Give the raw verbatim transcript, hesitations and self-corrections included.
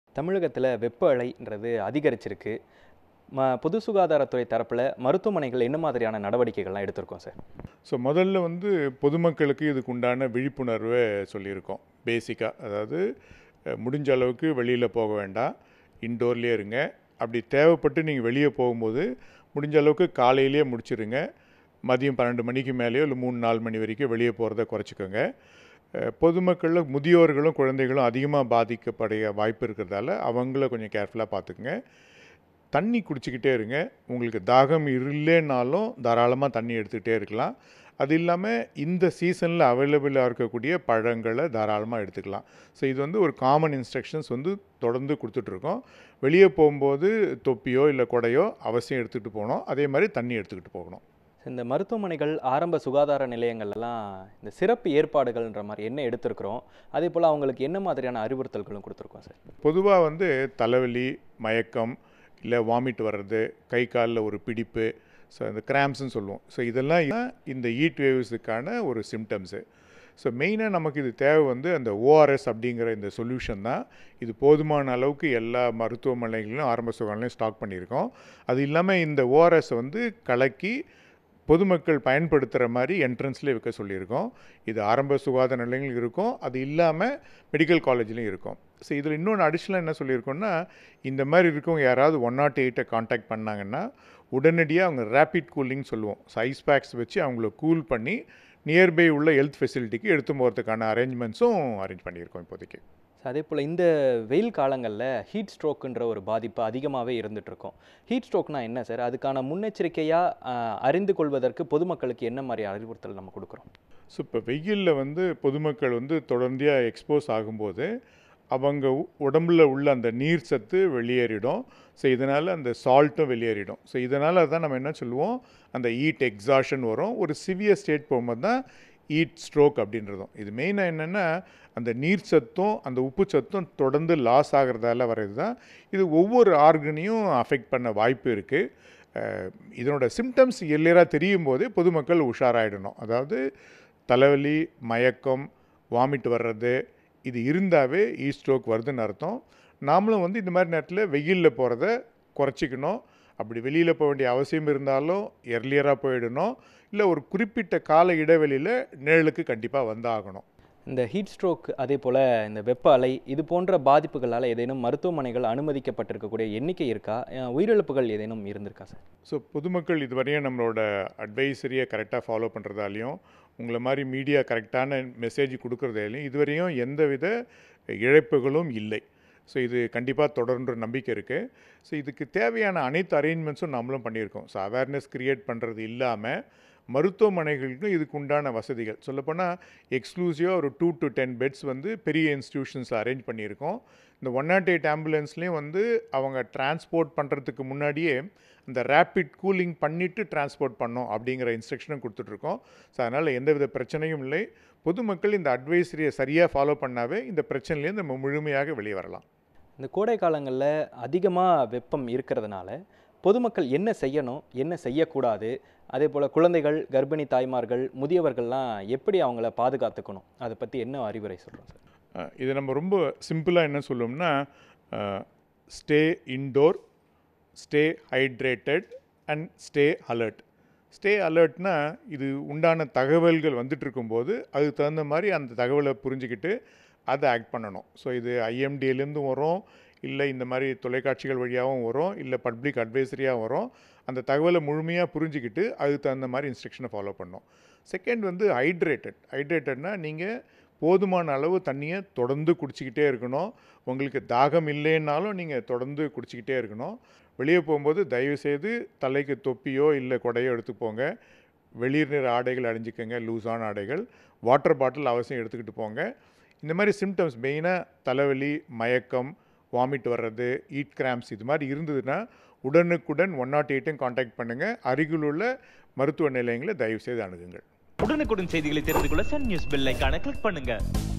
தமிழகத்தில் வெப்ப அலைன்றது அதிகரிச்சிருக்கு. ம பொது சுகாதாரத்துறை தரப்பில் மருத்துவமனைகள் என்ன மாதிரியான நடவடிக்கைகள்லாம் எடுத்திருக்கோம் சார்? ஸோ முதல்ல வந்து பொதுமக்களுக்கு இதுக்கு உண்டான விழிப்புணர்வை சொல்லியிருக்கோம். பேசிக்காக அதாவது அஹ், முடிஞ்ச அளவுக்கு வெளியில் போக வேண்டாம், இன்டோர்லேயே இருங்க. அப்படி தேவைப்பட்டு நீங்கள் வெளியே போகும்போது முடிஞ்ச அளவுக்கு காலையிலேயே முடிச்சிருங்க. மதியம் பன்னெண்டு மணிக்கு மேலேயோ இல்லை மூணு நாலு மணி வரைக்கும் வெளியே போகிறத குறைச்சிக்கோங்க. அஹ், பொதுமக்களில் முதியோர்களும் குழந்தைகளும் அதிகமாக பாதிக்கப்படைய வாய்ப்பு இருக்கிறதால அவங்கள கொஞ்சம் கேர்ஃபுல்லாக பார்த்துக்குங்க. தண்ணி குடிச்சிக்கிட்டே இருங்க. உங்களுக்கு தாகம் இல்லைனாலும் தாராளமாக தண்ணி எடுத்துக்கிட்டே இருக்கலாம். அது இல்லாமல் இந்த சீசனில் அவைலபிளாக இருக்கக்கூடிய பழங்களை தாராளமாக எடுத்துக்கலாம். ஸோ இது வந்து ஒரு காமன் இன்ஸ்ட்ரக்ஷன்ஸ் வந்து தொடர்ந்து கொடுத்துட்ருக்கோம். வெளியே போகும்போது தொப்பியோ இல்லை கொடையோ அவசியம் எடுத்துகிட்டு போகணும். அதே மாதிரி தண்ணி எடுத்துக்கிட்டு போகணும். இந்த மருத்துவமனைகள், ஆரம்ப சுகாதார நிலையங்கள்லாம் இந்த சிறப்பு ஏற்பாடுகள்ன்ற மாதிரி என்ன எடுத்திருக்கிறோம், அதே போல் அவங்களுக்கு என்ன மாதிரியான அறிவுறுத்தல்களும் கொடுத்துருக்கோம் சார்? பொதுவாக வந்து தலைவலி, மயக்கம், இல்லை வாமிட் வர்றது, கை காலில் ஒரு பிடிப்பு, ஸோ இந்த கிராம்ஸ்ன்னு சொல்லுவோம். ஸோ இதெல்லாம் இந்த ஹீட் வேவ்ஸுக்கான ஒரு சிம்டம்ஸு. ஸோ மெயினாக நமக்கு இது தேவை வந்து அந்த ஓஆர்எஸ் அப்படிங்கிற இந்த சொல்யூஷன் தான். இது போதுமான அளவுக்கு எல்லா மருத்துவமனைகளிலும் ஆரம்ப சுகாதாரங்களையும் ஸ்டாக் பண்ணியிருக்கோம். அது இல்லாமல் இந்த ஓஆர்எஸ் வந்து கலக்கி பொதுமக்கள் பயன்படுத்துகிற மாதிரி என்ட்ரன்ஸ்லேயே வைக்க சொல்லியிருக்கோம். இது ஆரம்ப சுகாதார நிலையங்கள் இருக்கும், அது இல்லாமல் மெடிக்கல் காலேஜ்லேயும் இருக்கும். ஸோ இதில் இன்னொன்று அடிஷ்னலாக என்ன சொல்லியிருக்கோம்னா, இந்த மாதிரி இருக்கவங்க யாராவது ஒன் நாட் எயிட்டை காண்டாக்ட் பண்ணாங்கன்னா உடனடியாக அவங்க ரேபிட் கூலிங் சொல்லுவோம். ஸோ ஐஸ் பேக்ஸ் வச்சு அவங்கள கூல் பண்ணி நியர்பை உள்ள ஹெல்த் ஃபெசிலிட்டிக்கு எடுத்து போகிறதுக்கான அரேஞ்ச்மெண்ட்ஸும் அரேஞ்ச் பண்ணியிருக்கோம் இப்போதைக்கு. அதே போல் இந்த வெயில் காலங்களில் ஹீட் ஸ்ட்ரோக்குன்ற ஒரு பாதிப்பு அதிகமாகவே இருந்துகிட்ருக்கோம். ஹீட் ஸ்ட்ரோக்னா என்ன சார்? அதுக்கான முன்னெச்சரிக்கையாக அறிந்து கொள்வதற்கு பொதுமக்களுக்கு என்ன மாதிரி அறிவுறுத்தல் நம்ம கொடுக்குறோம்? ஸோ இப்போ வெயிலில் வந்து பொதுமக்கள் வந்து தொடர்ந்தியாக எக்ஸ்போஸ் ஆகும்போது அவங்க உடம்புல உள்ள அந்த நீர் சத்து வெளியேறிடும். ஸோ இதனால் அந்த சால்ட்டும் வெளியேறிடும். ஸோ இதனால் தான் நம்ம என்ன சொல்லுவோம், அந்த ஹீட் எக்ஸாஷன் வரும். ஒரு சிவியர் ஸ்டேட் போகும்போது தான் ஹீட் ஸ்ட்ரோக் அப்படின்றதும். இது மெயினாக என்னென்னா அந்த நீர் சத்தும் அந்த உப்பு சத்தும் தொடர்ந்து லாஸ் ஆகிறதால வர்றது தான். இது ஒவ்வொரு ஆர்கனையும் அஃபெக்ட் பண்ண வாய்ப்பு இருக்குது. இதனோட சிம்டம்ஸ் எல்லையராக தெரியும் போதே பொதுமக்கள் உஷாராயிடணும். அதாவது தலைவலி, மயக்கம், வாமிட் வர்றது, இது இருந்தாவே ஹீட் ஸ்ட்ரோக் வருதுன்னு அர்த்தம். நாமளும் வந்து இந்த மாதிரி நேரத்தில் வெயிலில் போகிறத குறைச்சிக்கணும். அப்படி வெளியில் போக வேண்டிய அவசியம் இருந்தாலும் எர்லியராக போயிடணும். இல்லை ஒரு குறிப்பிட்ட கால இடைவெளியில் நிழலுக்கு கண்டிப்பாக வந்தாகணும். இந்த ஹீட் ஸ்ட்ரோக், அதே போல் இந்த வெப்ப அலை, இது போன்ற பாதிப்புகளால் ஏதேனும் மருத்துவமனைகள் அனுமதிக்கப்பட்டிருக்கக்கூடிய எண்ணிக்கை இருக்கா? உயிரிழப்புகள் ஏதேனும் இருந்திருக்கா சார்? ஸோ பொதுமக்கள் இதுவரையும் நம்மளோட அட்வைஸரியை கரெக்டாக ஃபாலோ பண்ணுறதாலையும் உங்களை மாதிரி மீடியா கரெக்டான மெசேஜ் கொடுக்குறதாலையும் இதுவரையும் எந்தவித இழப்புகளும் இல்லை. ஸோ இது கண்டிப்பாக தொடர்ன்ற நம்பிக்கை இருக்குது. ஸோ இதுக்கு தேவையான அனைத்து அரேஞ்ச்மெண்ட்ஸும் நம்மளும் பண்ணியிருக்கோம். ஸோ அவேர்னஸ் க்ரியேட் பண்ணுறது இல்லாமல் மருத்துவமனைகளுக்கும் இதுக்கு உண்டான வசதிகள் சொல்லப்போனால் எக்ஸ்க்ளூசிவாக ஒரு டூ டு டென் பெட்ஸ் வந்து பெரிய இன்ஸ்டிடியூஷன்ஸ் அரேஞ்ச் பண்ணியிருக்கோம். இந்த ஒன் நாட் எயிட் ஆம்புலன்ஸ்லேயும் வந்து அவங்க டிரான்ஸ்போர்ட் பண்ணுறதுக்கு முன்னாடியே இந்த ரேப்பிட் கூலிங் பண்ணிவிட்டு டிரான்ஸ்போர்ட் பண்ணோம் அப்படிங்கிற இன்ஸ்ட்ரக்ஷனும் கொடுத்துட்ருக்கோம். ஸோ அதனால் எந்தவித பிரச்சனையும் இல்லை. பொதுமக்கள் இந்த அட்வைஸரியை சரியாக ஃபாலோ பண்ணாவே இந்த பிரச்சனையிலேருந்து நம்ம முழுமையாக வெளியே வரலாம். இந்த கோடை காலங்களில் அதிகமாக வெப்பம் இருக்கிறதுனால பொதுமக்கள் என்ன செய்யணும், என்ன செய்யக்கூடாது, அதே போல் குழந்தைகள், கர்ப்பிணி தாய்மார்கள், முதியவர்கள்லாம் எப்படி அவங்கள பாதுகாத்துக்கணும், அதை பற்றி என்ன அறிவுரை சொல்கிறோம் சார்? இது நம்ம ரொம்ப சிம்பிளாக என்ன சொல்லுவோம்னா, stay indoor, stay hydrated and stay alert. Stay அலர்ட்னா இது உண்டான தகவல்கள் வந்துட்டு இருக்கும்போது அதுக்கு தகுந்த மாதிரி அந்த தகவலை புரிஞ்சுக்கிட்டு அதை ஆக்ட் பண்ணணும். ஸோ இது ஐஎம்டியிலேருந்தும் வரும், இல்லை இந்த மாதிரி தொலைக்காட்சிகள் வழியாகவும் வரும், இல்லை பப்ளிக் அட்வைசரியாக வரும். அந்த தகவலை முழுமையாக புரிஞ்சுக்கிட்டு அதுக்கு தகுந்த மாதிரி இன்ஸ்ட்ரக்ஷனை ஃபாலோ பண்ணணும். செகண்ட் வந்து ஹைட்ரேட்டட். ஹைட்ரேட்டட்னா நீங்கள் போதுமான அளவு தண்ணியை தொடர்ந்து குடிச்சிக்கிட்டே இருக்கணும். உங்களுக்கு தாகம் இல்லைன்னாலும் நீங்கள் தொடர்ந்து குடிச்சிக்கிட்டே இருக்கணும். வெளியே போகும்போது தயவுசெய்து தலைக்கு தொப்பியோ இல்லை கொடையோ எடுத்துப்போங்க. வெளிர் நிற ஆடைகள் அணிஞ்சிக்கோங்க, லூஸான ஆடைகள். வாட்டர் பாட்டில் அவசியம் எடுத்துக்கிட்டு போங்க. இந்த மாதிரி சிம்டம்ஸ் மெயினாக தலைவலி, மயக்கம், வாமிட் வர்றது, ஹீட் கிராம்ஸ் இது மாதிரி இருந்ததுன்னா உடனுக்குடன் ஒன் நாட் எயிட்டும் காண்டாக்ட் பண்ணுங்கள். அருகிலுள்ள மருத்துவ நிலையங்களை தயவுசெய்து அணுகுங்கள். உடனுக்குடன் செய்திகளை தெரிந்து கொள்ள சன் நியூஸ் பெல் ஐகானை கிளிக் பண்ணுங்க.